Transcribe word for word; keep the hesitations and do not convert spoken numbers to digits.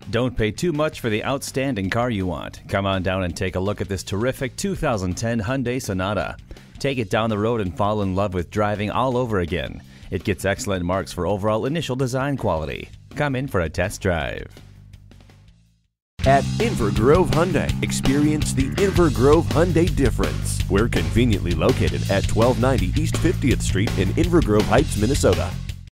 Don't pay too much for the outstanding car you want. Come on down and take a look at this terrific two thousand ten Hyundai Sonata. Take it down the road and fall in love with driving all over again. It gets excellent marks for overall initial design quality. Come in for a test drive. At Inver Grove Hyundai, experience the Inver Grove Hyundai difference. We're conveniently located at twelve ninety East fiftieth Street in Inver Grove Heights, Minnesota.